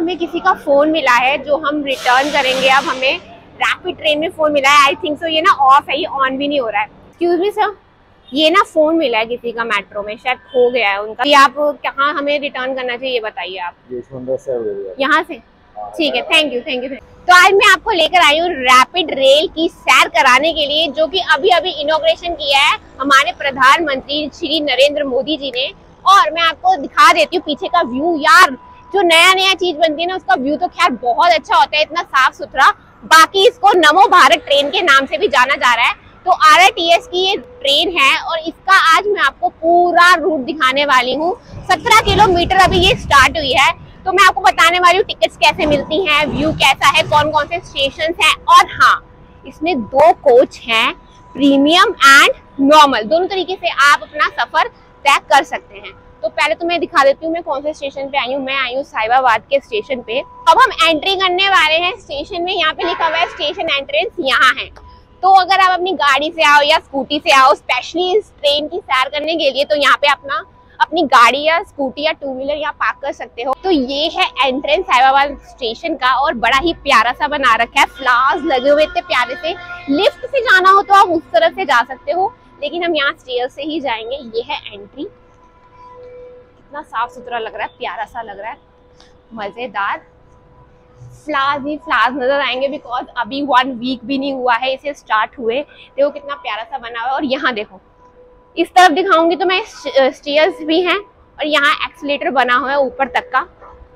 हमें किसी का फोन मिला है जो हम रिटर्न करेंगे। अब हमें रैपिड ट्रेन में फोन मिला है। आई थिंक सो ये ना ऑफ है, ये ऑन भी नहीं हो रहा है। एक्सक्यूज मी सर, ये ना फोन मिला है किसी का मेट्रो में, शायद खो गया है उनका। ये आप कहाँ हमें रिटर्न करना चाहिए ये बताइए आप। यहाँ से? ठीक है, थैंक यू थैंक यू। तो आज मैं आपको लेकर आई हूँ रैपिड रेल की सैर कराने के लिए, जो कि अभी अभी इनॉग्रेशन किया है हमारे प्रधानमंत्री श्री नरेंद्र मोदी जी ने। और मैं आपको दिखा देती हूँ पीछे का व्यू। यार जो नया नया चीज बनती है ना, उसका व्यू तो खैर बहुत अच्छा होता है, इतना साफ सुथरा। बाकी इसको नमो भारत ट्रेन के नाम से भी जाना जा रहा है। तो RRTS की ये ट्रेन है और इसका आज मैं आपको पूरा रूट दिखाने वाली हूँ। 17 किलोमीटर अभी ये स्टार्ट हुई है, तो मैं आपको बताने वाली हूँ टिकट्स कैसे मिलती हैं, व्यू कैसा है, कौन कौन से स्टेशन हैं। और हाँ, इसमें 2 कोच हैं, प्रीमियम एंड नॉर्मल। दोनों तरीके से आप अपना सफर तय कर सकते हैं। तो पहले तो मैं दिखा देती हूँ मैं कौन से स्टेशन पे आई हूँ। मैं आई हूँ साहिबाबाद के स्टेशन पे। अब हम एंट्री करने वाले हैं स्टेशन में। यहाँ पे लिखा हुआ है स्टेशन एंट्रेंस यहाँ है। तो अगर आप अपनी गाड़ी से आओ या स्कूटी से आओ स्पेशली इस ट्रेन की सैर करने के लिए, तो यहाँ पे अपनी गाड़ी या स्कूटी या 2 व्हीलर यहाँ पार्क कर सकते हो। तो ये है एंट्रेंस साहिबाबाद स्टेशन का, और बड़ा ही प्यारा सा बना रखा है, फ्लावर्स लगे हुए इतने प्यारे से। लिफ्ट से जाना हो तो आप उस तरफ से जा सकते हो, लेकिन हम यहाँ स्टेयर से ही जाएंगे। ये है एंट्री। कितना साफ सुथरा लग रहा है, प्यारा सा लग रहा है, मजेदार। फ्लावर्स ही फ्लावर्स नजर आएंगे, बिकॉज अभी 1 वीक भी नहीं हुआ है इसे स्टार्ट हुए। देखो कितना प्यारा सा बना हुआ है। और यहाँ देखो, इस तरफ दिखाऊंगी तो मैं स्टेयर्स भी हैं, और यहाँ एक्सीलेटर बना हुआ है ऊपर तक का।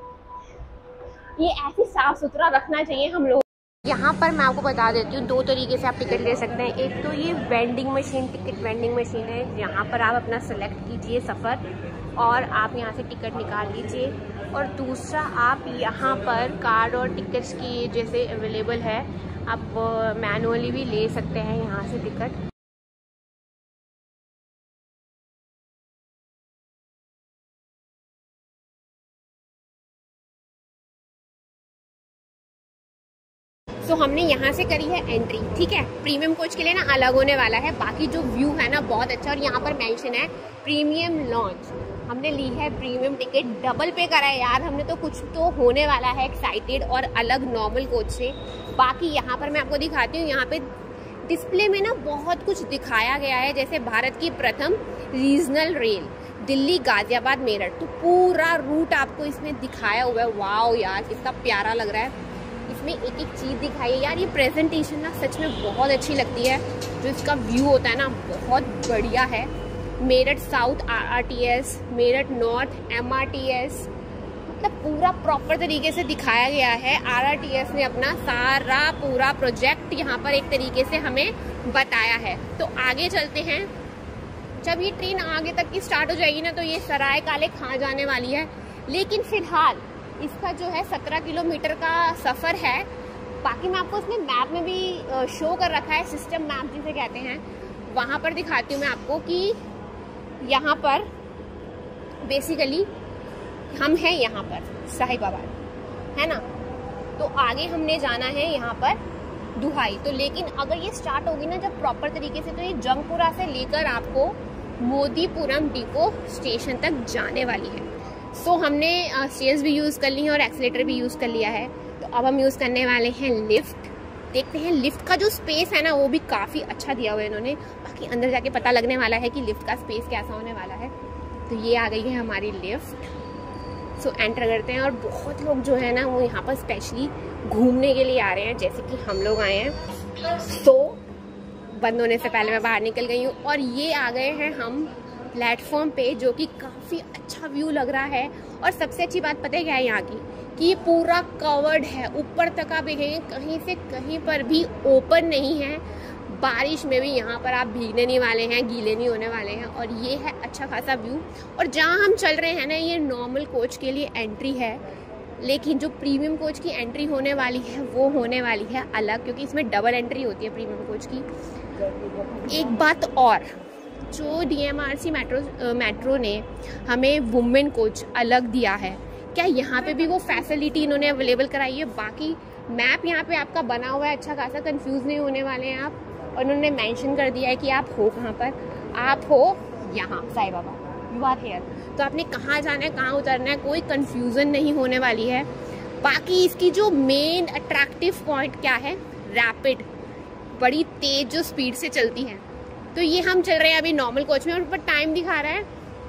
ये ऐसे साफ सुथरा रखना चाहिए हम लोग। यहाँ पर मैं आपको बता देती हूँ 2 तरीके से आप टिकट ले सकते हैं। एक तो ये vending machine, ticket vending machine है, यहाँ पर आप अपना सेलेक्ट कीजिए सफ़र और आप यहाँ से टिकट निकाल लीजिए। और दूसरा, आप यहाँ पर कार्ड और टिकट्स की जैसे अवेलेबल है, आप मैनुअली भी ले सकते हैं यहाँ से टिकट। तो हमने यहाँ से करी है एंट्री, ठीक है। प्रीमियम कोच के लिए ना अलग होने वाला है, बाकी जो व्यू है ना बहुत अच्छा। और यहाँ पर मेंशन है प्रीमियम लॉन्च। हमने ली है प्रीमियम टिकट, डबल पे करा है यार हमने, तो कुछ तो होने वाला है एक्साइटेड, और अलग नॉर्मल कोच से। बाकी यहाँ पर मैं आपको दिखाती हूँ, यहाँ पे डिस्प्ले में ना बहुत कुछ दिखाया गया है, जैसे भारत की प्रथम रीजनल रेल दिल्ली गाजियाबाद मेरठ। तो पूरा रूट आपको इसमें दिखाया हुआ है। वाओ यार कितना प्यारा लग रहा है, इसमें एक एक चीज़ दिखाई है यार। ये प्रेजेंटेशन ना सच में बहुत अच्छी लगती है, जो इसका व्यू होता है ना बहुत बढ़िया है। Meerut south RRTS, Meerut north MRTS, मतलब पूरा प्रॉपर तरीके से दिखाया गया है। RRTS ने अपना सारा पूरा प्रोजेक्ट यहाँ पर एक तरीके से हमें बताया है। तो आगे चलते हैं। जब ये ट्रेन आगे तक की स्टार्ट हो जाएगी ना, तो ये सराय काले खां जाने वाली है। लेकिन फिलहाल इसका जो है 17 किलोमीटर का सफ़र है। बाकी मैं आपको इसमें मैप में भी शो कर रखा है, सिस्टम मैप जिसे कहते हैं। वहाँ पर दिखाती हूँ मैं आपको कि यहाँ पर बेसिकली हम हैं यहाँ पर साहिबाबाद, है ना। तो आगे हमने जाना है यहाँ पर दुहाई। तो लेकिन अगर ये स्टार्ट होगी ना जब प्रॉपर तरीके से, तो ये जंगपुरा से लेकर आपको मोदीपुरम डिपो स्टेशन तक जाने वाली है। सो हमने स्टेयर्स भी यूज़ कर ली हैं और एक्सीलेटर भी यूज़ कर लिया है। तो अब हम यूज़ करने वाले हैं लिफ्ट। देखते हैं लिफ्ट का जो स्पेस है ना वो भी काफ़ी अच्छा दिया हुआ है इन्होंने। बाकी अंदर जाके पता लगने वाला है कि लिफ्ट का स्पेस कैसा होने वाला है। तो ये आ गई है हमारी लिफ्ट। सो एंटर करते हैं। और बहुत लोग जो है ना वो यहाँ पर स्पेशली घूमने के लिए आ रहे हैं, जैसे कि हम लोग आए हैं। तो बंद होने से पहले मैं बाहर निकल गई हूँ और ये आ गए हैं हम प्लेटफॉर्म पे, जो कि काफ़ी अच्छा व्यू लग रहा है। और सबसे अच्छी बात पता है क्या है यहाँ की, कि पूरा कवर्ड है, ऊपर तक आप देखेंगे कहीं से कहीं पर भी ओपन नहीं है। बारिश में भी यहाँ पर आप भीगने नहीं वाले हैं, गीले नहीं होने वाले हैं। और ये है अच्छा खासा व्यू। और जहाँ हम चल रहे हैं ना, ये नॉर्मल कोच के लिए एंट्री है, लेकिन जो प्रीमियम कोच की एंट्री होने वाली है वो होने वाली है अलग, क्योंकि इसमें डबल एंट्री होती है प्रीमियम कोच की। एक बात और, जो DMRC मेट्रो ने हमें वुमेन कोच अलग दिया है, क्या यहाँ पे भी वो फैसिलिटी इन्होंने अवेलेबल कराई है? बाकी मैप यहाँ पे आपका बना हुआ है अच्छा खासा, कंफ्यूज नहीं होने वाले हैं आप। और उन्होंने मेंशन कर दिया है कि आप हो कहाँ पर, आप हो यहाँ साहिबाबाद, यू आर हेयर। तो आपने कहाँ जाना है, कहाँ उतरना है, कोई कंफ्यूजन नहीं होने वाली है। बाकी इसकी जो मेन अट्रैक्टिव पॉइंट क्या है, रैपिड, बड़ी तेज जो स्पीड से चलती है। तो ये हम चल रहे हैं अभी नॉर्मल कोच में और ऊपर टाइम दिखा रहा है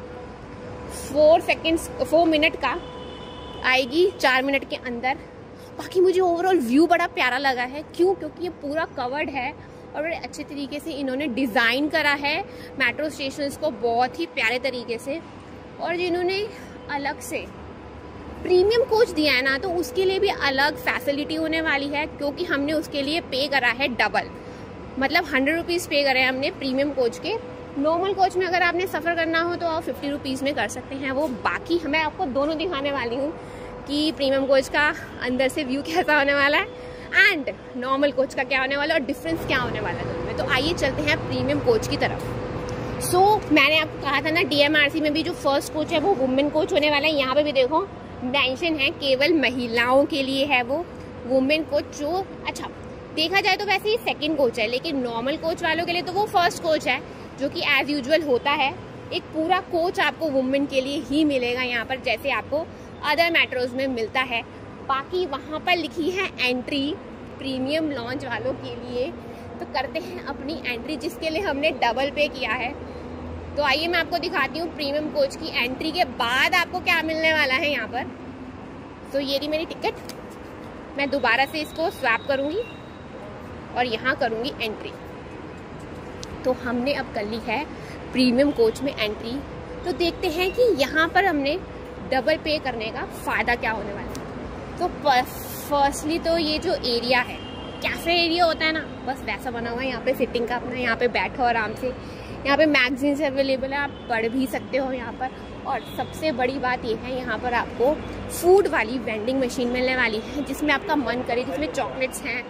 4 मिनट का, आएगी 4 मिनट के अंदर। बाकी मुझे ओवरऑल व्यू बड़ा प्यारा लगा है। क्यों? क्योंकि ये पूरा कवर्ड है और बड़े अच्छे तरीके से इन्होंने डिज़ाइन करा है मेट्रो स्टेशंस को, बहुत ही प्यारे तरीके से। और जिन्होंने अलग से प्रीमियम कोच दिया है ना, तो उसके लिए भी अलग फैसिलिटी होने वाली है, क्योंकि हमने उसके लिए पे करा है डबल, मतलब 100 रुपीज़ पे करे हैं हमने प्रीमियम कोच के। नॉर्मल कोच में अगर आपने सफ़र करना हो तो आप 50 रुपीज़ में कर सकते हैं वो। बाकी मैं आपको दोनों दिखाने वाली हूँ कि प्रीमियम कोच का अंदर से व्यू कैसा होने वाला है एंड नॉर्मल कोच का क्या होने वाला है और डिफरेंस क्या होने वाला है दोनों में। तो आइए चलते हैं प्रीमियम कोच की तरफ। सो मैंने आपको कहा था ना, DMRC में भी जो फर्स्ट कोच है वो वुमेन कोच होने वाला है। यहाँ पे भी देखो मेंशन है केवल महिलाओं के लिए है वो वुमेन कोच। जो अच्छा देखा जाए तो वैसे ही सेकंड कोच है, लेकिन नॉर्मल कोच वालों के लिए तो वो फर्स्ट कोच है, जो कि एज यूजुअल होता है। एक पूरा कोच आपको वुमेन के लिए ही मिलेगा यहाँ पर, जैसे आपको अदर मेट्रोज में मिलता है। बाकी वहाँ पर लिखी है एंट्री प्रीमियम लॉन्च वालों के लिए, तो करते हैं अपनी एंट्री, जिसके लिए हमने डबल पे किया है। तो आइए मैं आपको दिखाती हूँ प्रीमियम कोच की एंट्री के बाद आपको क्या मिलने वाला है यहाँ पर। तो ये रही मेरी टिकट, मैं दोबारा से इसको स्वैप करूँगी और यहाँ करूँगी एंट्री। तो हमने अब कर ली है प्रीमियम कोच में एंट्री। तो देखते हैं कि यहाँ पर हमने डबल पे करने का फ़ायदा क्या होने वाला है। तो फर्स्टली तो ये जो एरिया है, कैफे एरिया होता है ना, बस वैसा बना हुआ है। यहाँ पे सिटिंग का अपना, यहाँ पे बैठो आराम से। यहाँ पे मैगजीन्स अवेलेबल है, आप पढ़ भी सकते हो यहाँ पर। और सबसे बड़ी बात ये है, यहाँ पर आपको फूड वाली वेंडिंग मशीन मिलने वाली है, जिसमें आपका मन करे, जिसमें चॉकलेट्स हैं,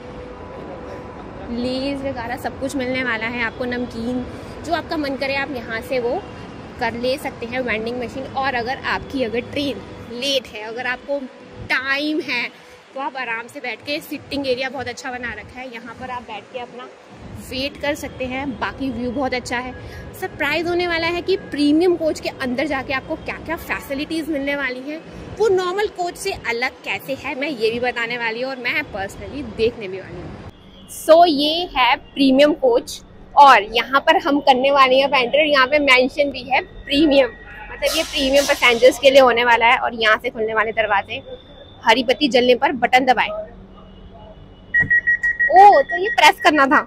लेज वगैरह सब कुछ मिलने वाला है आपको, नमकीन, जो आपका मन करे आप यहाँ से वो कर ले सकते हैं वेंडिंग मशीन। और अगर ट्रेन लेट है, अगर आपको टाइम है, तो आप आराम से बैठ के, सिटिंग एरिया बहुत अच्छा बना रखा है, यहाँ पर आप बैठ के अपना वेट कर सकते हैं। बाकी व्यू बहुत अच्छा है। सरप्राइज होने वाला है कि प्रीमियम कोच के अंदर जाके आपको क्या क्या फैसिलिटीज़ मिलने वाली हैं, वो नॉर्मल कोच से अलग कैसे है, मैं ये भी बताने वाली हूँ और मैं पर्सनली देखने भी वाली हूँ। सो ये है प्रीमियम कोच और यहाँ पर हम करने वाले हैं एंटर। यहाँ पे मेंशन भी है प्रीमियम, मतलब ये प्रीमियम पैसेंजर्स के लिए होने वाला है। और यहाँ से खुलने वाले दरवाजे, हरी बत्ती जलने पर बटन दबाएं। ओ, तो ये प्रेस करना था,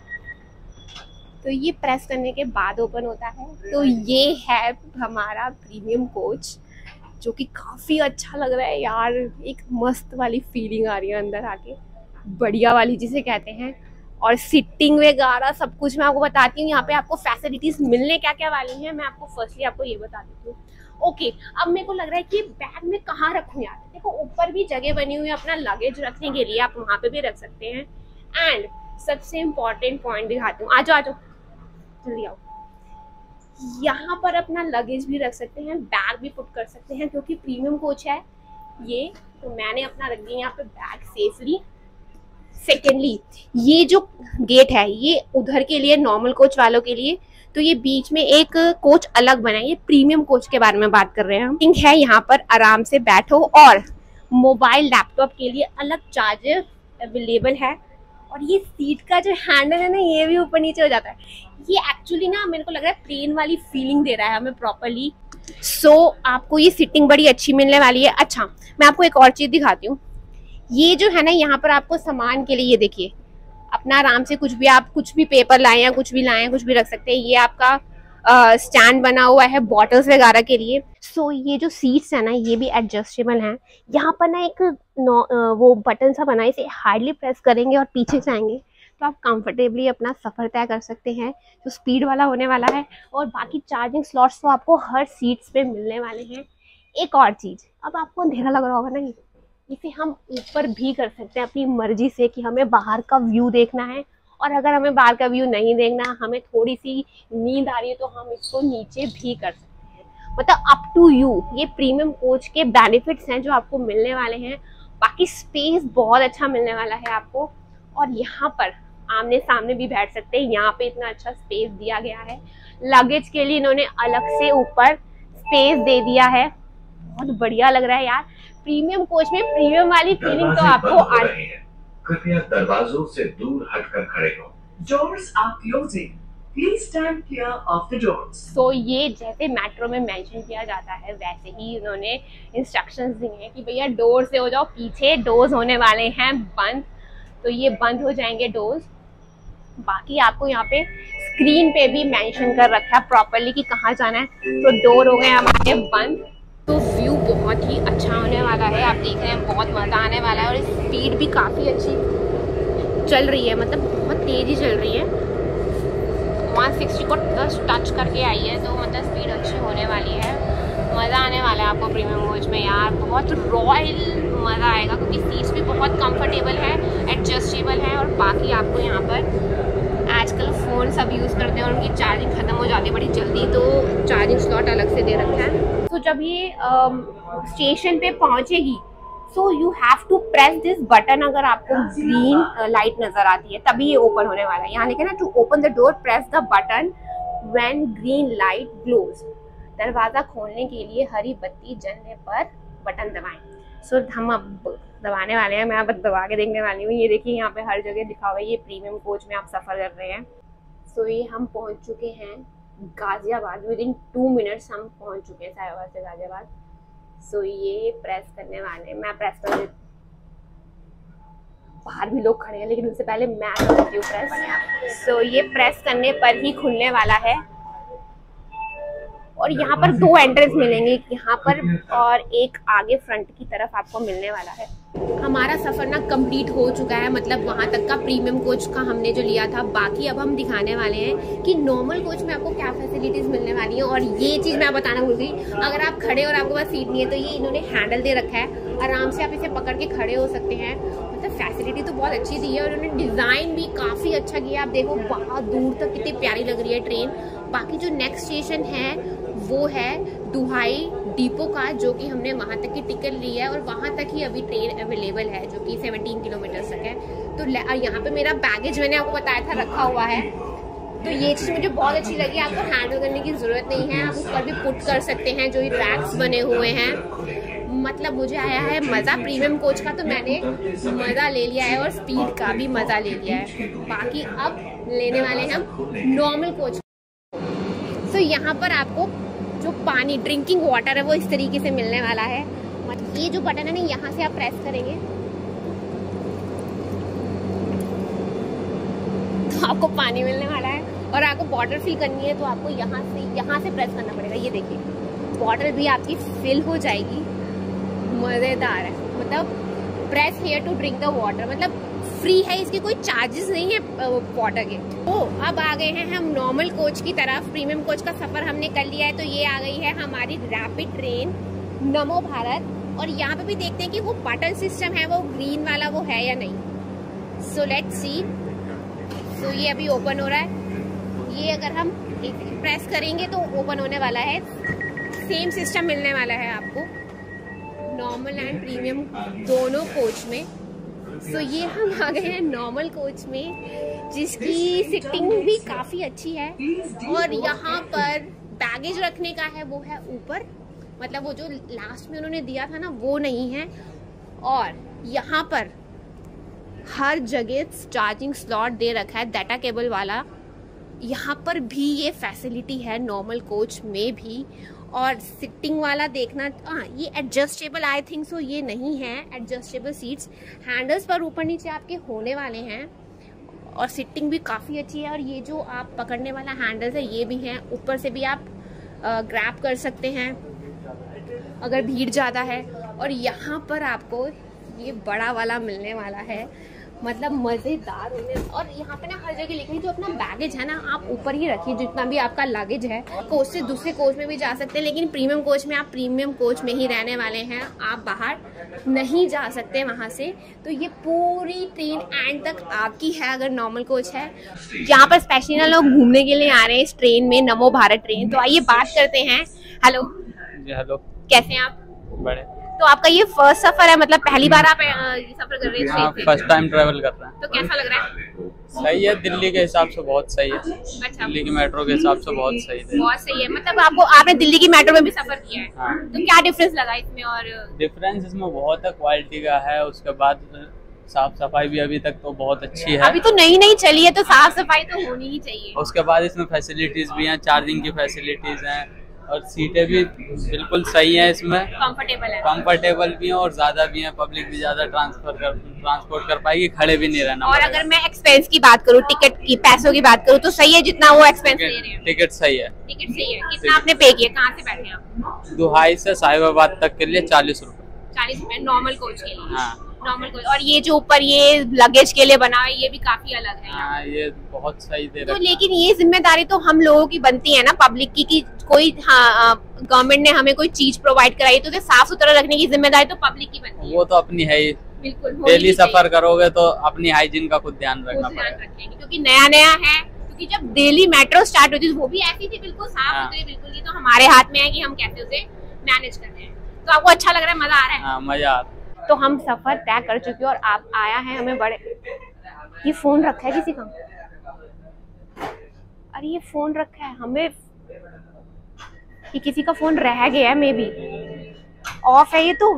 तो ये प्रेस करने के बाद ओपन होता है। तो ये है हमारा प्रीमियम कोच, जो कि काफ़ी अच्छा लग रहा है यार। एक मस्त वाली फीलिंग आ रही है अंदर आके, बढ़िया वाली जिसे कहते हैं। और सिटिंग वगैरह सब कुछ मैं आपको बताती हूँ। यहाँ पे आपको फैसिलिटीज़ मिलने क्या क्या वाली हैं, मैं आपको फर्स्टली आपको ये बता देती हूँ। ओके, अब मेरे को लग रहा है कि बैग में कहाँ रखूँ यार। देखो ऊपर भी जगह बनी हुई है अपना लगेज रखने के लिए, आप वहाँ पे भी रख सकते हैं। एंड सबसे इम्पॉर्टेंट पॉइंट दिखाती हूँ, आ जाओ जल्दी आओ। यहाँ पर अपना लगेज भी रख सकते हैं, बैग भी पुट कर सकते हैं, क्योंकि प्रीमियम कोच है ये। तो मैंने अपना रख दिया यहाँ पे बैग सेफली। सेकेंडली, ये जो गेट है ये उधर के लिए, नॉर्मल कोच वालों के लिए, तो ये बीच में एक कोच अलग बना है। ये प्रीमियम कोच के बारे में बात कर रहे हैं हम। है यहाँ पर आराम से बैठो और मोबाइल लैपटॉप के लिए अलग चार्जर अवेलेबल है। और ये सीट का जो हैंडल है ना, ये भी ऊपर नीचे हो जाता है। ये एक्चुअली ना मेरे को लग रहा है प्लेन वाली फीलिंग दे रहा है हमें प्रॉपरली। सो आपको ये सीटिंग बड़ी अच्छी मिलने वाली है। अच्छा, मैं आपको एक और चीज़ दिखाती हूँ। ये जो है ना, यहाँ पर आपको सामान के लिए, ये देखिए, अपना आराम से कुछ भी, आप कुछ भी पेपर लाएं या कुछ भी लाएं, कुछ भी रख सकते हैं। ये आपका स्टैंड बना हुआ है बॉटल्स वगैरह के लिए। सो ये जो सीट्स है ना, ये भी एडजस्टेबल हैं। यहाँ पर ना एक वो बटन सा बना है, इसे हार्डली प्रेस करेंगे और पीछे जाएंगे तो आप कंफर्टेबली अपना सफ़र तय कर सकते हैं, जो स्पीड वाला होने वाला है। और बाकी चार्जिंग स्लॉट्स तो आपको हर सीट्स पे मिलने वाले हैं। एक और चीज़, अब आपको अंधेरा लग रहा होगा ना, इसे हम ऊपर भी कर सकते हैं अपनी मर्जी से, कि हमें बाहर का व्यू देखना है। और अगर हमें बाहर का व्यू नहीं देखना, हमें थोड़ी सी नींद आ रही है, तो हम इसको नीचे भी कर सकते हैं। मतलब अप टू यू। ये प्रीमियम कोच के बेनिफिट्स हैं जो आपको मिलने वाले हैं। बाकी स्पेस बहुत अच्छा मिलने वाला है आपको। और यहाँ पर आमने सामने भी बैठ सकते हैं, यहाँ पे इतना अच्छा स्पेस दिया गया है। लगेज के लिए इन्होंने अलग से ऊपर स्पेस दे दिया है, बहुत बढ़िया लग रहा है यार। प्रीमियम कोच में प्रीमियम वाली फीलिंग तो आपको आ रही है। कृपया दरवाजों से दूर हटकर खड़े हो। Doors are closing. Please stand clear of the doors. So ये जैसे मेट्रो में मेंशन किया जाता है वैसे ही उन्होंने इंस्ट्रक्शंस दी हैं कि भैया डोर से हो जाओ, पीछे डोर्स होने वाले हैं बंद, तो ये बंद हो जाएंगे डोर्स। बाकी आपको यहाँ पे स्क्रीन पे भी मेंशन कर रखा है प्रॉपरली कि कहाँ जाना है। तो डोर हो गए हमारे बंद। तो व्यू बहुत ही अच्छा होने वाला है, आप देख रहे हैं, बहुत मज़ा आने वाला है और स्पीड भी काफ़ी अच्छी चल रही है, मतलब बहुत तेज़ी चल रही है। 160 को टच करके आई है, तो मतलब स्पीड अच्छी होने वाली है। मज़ा आने वाला है आपको प्रीमियम कोच में यार, बहुत रॉयल मज़ा आएगा क्योंकि सीट्स भी बहुत कंफर्टेबल है, एडजस्टेबल है। और बाकी आपको यहाँ पर आजकल फ़ोन सब यूज़ करते हैं और उनकी चार्जिंग ख़त्म हो जाती है बड़ी जल्दी, तो चार्जिंग स्लॉट अलग से दे रखा है। तो जब ये स्टेशन पे पहुँचेगी so you have to press this button. अगर आपको ग्रीन लाइट नज़र आती है तभी ये ओपन होने वाला है। यहाँ लिखे ना, to open the door press the button when green light glows. दरवाज़ा खोलने के लिए हरी बत्ती जलने पर बटन दबाएं। सो हम अब दबाने वाले हैं, मैं अब दबा के देखने वाली हूँ। ये देखिए यहाँ पे हर जगह लिखा हुआ है ये प्रीमियम कोच में आप सफ़र कर रहे हैं। सो ये हम पहुँच चुके हैं गाज़ियाबाद। विदिन 2 मिनट्स हम पहुँच चुके हैं साहिबाबाद से गाज़ियाबाद। सो ये प्रेस करने वाले, मैं प्रेस कर देती, बाहर भी लोग खड़े हैं लेकिन उससे पहले मैं कर देती हूँ प्रेस। सो ये प्रेस करने पर ही खुलने वाला है। और यहाँ पर 2 एंट्रेंस मिलेंगे, यहाँ पर और एक आगे फ्रंट की तरफ आपको मिलने वाला है। हमारा सफ़र ना कंप्लीट हो चुका है, मतलब वहाँ तक का प्रीमियम कोच का हमने जो लिया था। बाकी अब हम दिखाने वाले हैं कि नॉर्मल कोच में आपको क्या फैसिलिटीज़ मिलने वाली हैं। और ये चीज़ मैं बताना भूल गई, अगर आप खड़े और आपके पास सीट नहीं है तो ये इन्होंने हैंडल दे रखा है, आराम से आप इसे पकड़ के खड़े हो सकते हैं। मतलब फैसिलिटी तो बहुत अच्छी दी है और उन्होंने डिज़ाइन भी काफ़ी अच्छा किया। आप देखो बहुत दूर तक कितनी प्यारी लग रही है ट्रेन। बाकी जो नेक्स्ट स्टेशन है वो है दुहाई डिपो का, जो कि हमने वहाँ तक की टिकट ली है और वहाँ तक ही अभी ट्रेन अवेलेबल है, जो कि 17 किलोमीटर तक है। तो यहाँ पे मेरा बैगेज मैंने आपको बताया था रखा हुआ है, तो ये चीज़ मुझे बहुत अच्छी लगी। आपको हैंडल करने की ज़रूरत नहीं है, आप ऊपर भी पुट कर सकते हैं, जो ये रैक्स बने हुए हैं। मतलब मुझे आया है मज़ा प्रीमियम कोच का, तो मैंने मज़ा ले लिया है और स्पीड का भी मज़ा ले लिया है। बाकी अब लेने वाले हैं हम नॉर्मल कोच। तो यहाँ पर आपको जो पानी, ड्रिंकिंग वाटर है वो इस तरीके से मिलने वाला है। ये जो बटन है ना, यहाँ से आप प्रेस करेंगे तो आपको पानी मिलने वाला है। और आपको बॉटल फिल करनी है तो आपको यहाँ से प्रेस करना पड़ेगा। ये देखिए बॉटल भी आपकी फिल हो जाएगी। मज़ेदार है, मतलब press here to drink the water, मतलब फ्री है, इसके कोई चार्जेस नहीं है वाटर के। तो अब आ गए हैं हम नॉर्मल कोच की तरफ। प्रीमियम कोच का सफ़र हमने कर लिया है, तो ये आ गई है हमारी रैपिड ट्रेन नमो भारत। और यहाँ पे भी देखते हैं कि वो बटन सिस्टम है, वो ग्रीन वाला वो है या नहीं। So let's see. सो ये अभी ओपन हो रहा है। ये अगर हम प्रेस करेंगे तो ओपन होने वाला है। सेम सिस्टम मिलने वाला है आपको नॉर्मल एंड प्रीमियम दोनों कोच में। सो ये हम आ गए हैं नॉर्मल कोच में, जिसकी सिटिंग भी काफ़ी अच्छी है। और यहाँ पर बैगेज रखने का है वो है ऊपर, मतलब वो जो लास्ट में उन्होंने दिया था ना वो नहीं है। और यहाँ पर हर जगह चार्जिंग स्लॉट दे रखा है, डाटा केबल वाला। यहाँ पर भी ये फैसिलिटी है नॉर्मल कोच में भी। और सिटिंग वाला देखना, ये एडजस्टेबल आई थिंक सो ये नहीं है एडजस्टेबल सीट्स। हैंडल्स पर ऊपर नीचे आपके होने वाले हैं और सिटिंग भी काफ़ी अच्छी है। और ये जो आप पकड़ने वाला हैंडल्स है ये भी हैं, ऊपर से भी आप ग्रैब कर सकते हैं अगर भीड़ ज़्यादा है। और यहाँ पर आपको ये बड़ा वाला मिलने वाला है, मतलब मज़ेदार होने। और यहाँ पे ना हर जगह लिखा है जो अपना बैगेज है ना आप ऊपर ही रखिए, जितना भी आपका लगेज है। कोच से दूसरे कोच में भी जा सकते हैं, लेकिन प्रीमियम कोच में आप प्रीमियम कोच में ही रहने वाले हैं, आप बाहर नहीं जा सकते वहाँ से। तो ये पूरी ट्रेन एंड तक आपकी है अगर नॉर्मल कोच है। यहाँ पर स्पेशली ना लोग घूमने के लिए आ रहे हैं इस ट्रेन में, नमो भारत ट्रेन। तो आइए बात करते हैं। हेलो जी, हेलो, कैसे हैं आप? बड़े। तो आपका ये फर्स्ट सफर है, मतलब पहली बार आप ये सफर कर रहे हैं? फर्स्ट टाइम ट्रैवल कर रहे हैं। तो कैसा लग रहा है? सही है, दिल्ली के हिसाब से बहुत सही है। अच्छा, दिल्ली की मेट्रो के हिसाब से बहुत सही है। बहुत सही है। मतलब आपने दिल्ली की मेट्रो में भी सफर किया है? हाँ। तो क्या डिफरेंस लगा इसमें? और डिफरेंस इसमें बहुत है, क्वालिटी का है। उसके बाद साफ सफाई भी अभी तक तो बहुत अच्छी है। अभी तो नई चली है तो साफ सफाई तो होनी ही चाहिए। उसके बाद इसमें फैसिलिटीज भी हैं, चार्जिंग की फैसिलिटीज हैं, और सीटें भी बिल्कुल सही हैं। इसमें कंफर्टेबल भी हैं और ज्यादा भी हैं। पब्लिक भी ज्यादा ट्रांसपोर्ट कर पाएगी, खड़े भी नहीं रहना। और अगर मैं एक्सपेंस की बात करूँ, टिकट की, पैसों की बात करूँ, तो सही है जितना वो एक्सपेंस ले रहे हैं? टिकट सही है। टिकट सही है। कितना आपने पे किया? कहाँ से बैठे आप? दुहाई से साहिबाबाद तक के लिए 40 रुपए। 40 रुपए नॉर्मल कोच के लिए? हाँ, नॉर्मल कोच। और ये जो ऊपर ये लगेज के लिए बना है, ये भी काफी अलग है। हाँ, ये बहुत सही दे रहा है। तो लेकिन ये जिम्मेदारी तो हम लोगों की बनती है ना, पब्लिक की, कि कोई गवर्नमेंट ने हमें कोई चीज प्रोवाइड कराई तो उसे साफ सुथरा रखने की जिम्मेदारी तो पब्लिक की बनती है। वो तो अपनी है ही। बिल्कुल, डेली सफर करोगे तो अपनी हाइजीन का खुद ध्यान रखना पड़ेगा, क्योंकि नया है। क्योंकि जब दिल्ली मेट्रो स्टार्ट हुई थी वो भी ऐसी थी, बिल्कुल साफ सुथरी, बिल्कुल। ये तो हमारे हाथ में है कि हम कैसे उसे मैनेज करते हैं। तो आपको अच्छा लग रहा है? मजा आ रहा है? हाँ, मजा आ रहा है। तो हम सफर तय कर चुके हैं और आप आया है हमें बड़े। ये फोन रखा है किसी का? अरे ये फोन रखा है हमें, ये किसी का फोन रह गया है, मे बी ऑफ है ये तो।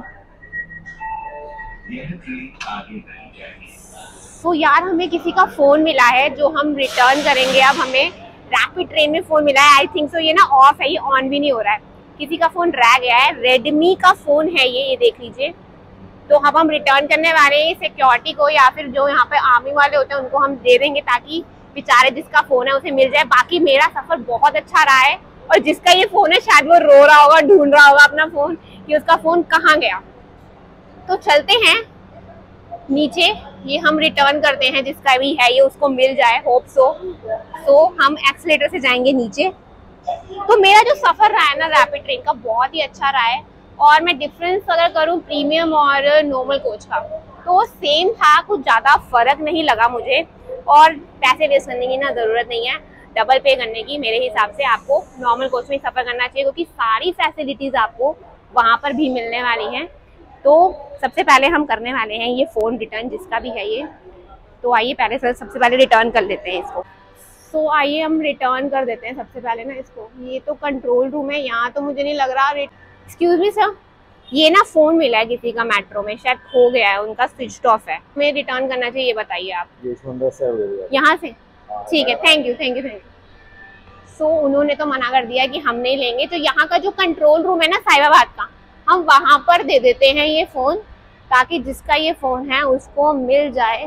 तो यार हमें किसी का फोन मिला है जो हम रिटर्न करेंगे। अब हमें रैपिड ट्रेन में फोन मिला है, आई थिंक सो। ये ना ऑफ है, ये ऑन भी नहीं हो रहा है। किसी का फोन रह गया है, रेडमी का फोन है ये देख लीजिए। तो अब हम रिटर्न करने वाले हैं सिक्योरिटी को, या फिर जो यहाँ पे आर्मी वाले होते हैं उनको हम दे देंगे, ताकि बेचारे जिसका फोन है उसे मिल जाए। बाकी मेरा सफर बहुत अच्छा रहा है, और जिसका ये फोन है शायद वो रो रहा होगा, ढूंढ रहा होगा अपना फोन कि उसका फोन कहाँ गया। तो चलते हैं नीचे, ये हम रिटर्न करते हैं, जिसका भी है ये उसको मिल जाए, होप सो। तो हम एक्सीलेटर से जाएंगे नीचे। तो मेरा जो सफर रहा है ना रैपिड ट्रेन का, बहुत ही अच्छा रहा है। और मैं डिफरेंस अगर करूं प्रीमियम और नॉर्मल कोच का, तो सेम था, कुछ ज़्यादा फर्क नहीं लगा मुझे। और पैसे वेस्ट करने की ना ज़रूरत नहीं है, डबल पे करने की। मेरे हिसाब से आपको नॉर्मल कोच में सफ़र करना चाहिए, क्योंकि सारी फैसिलिटीज़ आपको वहाँ पर भी मिलने वाली हैं। तो सबसे पहले हम करने वाले हैं ये फ़ोन रिटर्न, जिसका भी है ये। तो आइए पहले सबसे पहले रिटर्न कर लेते हैं इसको। तो आइए हम रिटर्न कर देते हैं सबसे पहले ना इसको। ये तो कंट्रोल रूम है, यहाँ तो मुझे नहीं लग रहा। एक्सक्यूज मी सर, ये ना फोन मिला है किसी का मेट्रो में, शायद खो गया है, उनका स्विच ऑफ है। हमें रिटर्न करना चाहिए, ये बताइए आप। यहाँ से? ठीक है, थैंक यू। सो उन्होंने तो मना कर दिया कि हम नहीं लेंगे। तो यहाँ का जो कंट्रोल रूम है ना साहिबाबाद का, हम वहां पर दे देते हैं ये फोन, ताकि जिसका ये फोन है उसको मिल जाए।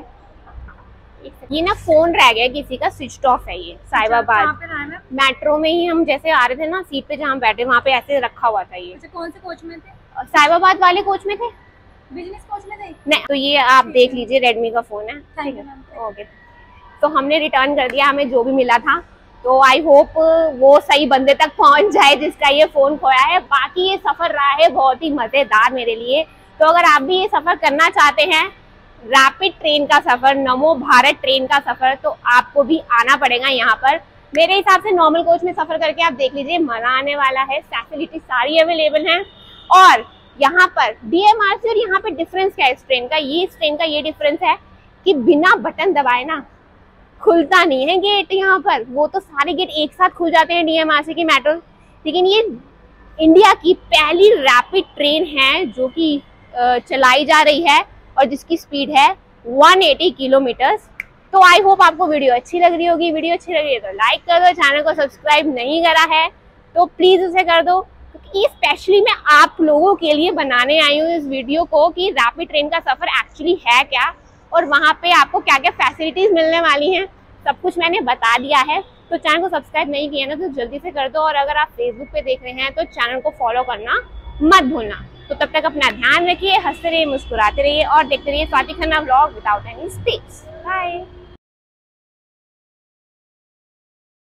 ये ना फोन रह गया किसी का, स्विच ऑफ है ये साहिबाबाद मेट्रो में ही। हम जैसे आ रहे थे ना सीट पे जहाँ बैठे, वहाँ पे ऐसे रखा हुआ था ये। कौन से कोच में थे? साहिबाबाद वाले कोच में थे, बिजनेस कोच में थे। नहीं, तो ये आप देख लीजिए, रेडमी का फोन है। ठीक है, ओके। तो हमने रिटर्न कर दिया, हमें जो भी मिला था। तो आई होप वो सही बंदे तक पहुंच जाए जिसका ये फोन खोया है। बाकी ये सफर रहा है बहुत ही मजेदार मेरे लिए। तो अगर आप भी ये सफर करना चाहते हैं, रैपिड ट्रेन का सफर, नमो भारत ट्रेन का सफर, तो आपको भी आना पड़ेगा यहाँ पर। मेरे हिसाब से नॉर्मल कोच में सफर करके आप देख लीजिए, मजा आने वाला है। फैसिलिटी सारी अवेलेबल हैं। और यहाँ पर DMRC और यहाँ पे डिफरेंस क्या है इस ट्रेन का? इस ट्रेन का ये डिफरेंस है कि बिना बटन दबाए ना खुलता नहीं है गेट यहाँ पर। वो तो सारे गेट एक साथ खुल जाते हैं DMRC की मेट्रो, लेकिन ये इंडिया की पहली रैपिड ट्रेन है जो कि चलाई जा रही है और जिसकी स्पीड है 180 किलोमीटर। तो आई होप आपको वीडियो अच्छी लग रही होगी। वीडियो अच्छी लग रही है तो लाइक कर दो, चैनल को सब्सक्राइब नहीं करा है तो प्लीज उसे कर दो, क्योंकि स्पेशली मैं आप लोगों के लिए बनाने आई हूँ इस वीडियो को कि रैपिड ट्रेन का सफर एक्चुअली है क्या और वहाँ पे आपको क्या क्या फैसिलिटीज मिलने वाली हैं, सब कुछ मैंने बता दिया है। तो चैनल को सब्सक्राइब नहीं किया ना तो जल्दी से कर दो, और अगर आप फेसबुक पे देख रहे हैं तो चैनल को फॉलो करना मत भूलना। तो तब तक अपना ध्यान रखिए, हंसते रहिए, मुस्कुराते रहिए और देखते रहिए Swati Khanna vlog without any speech. Bye.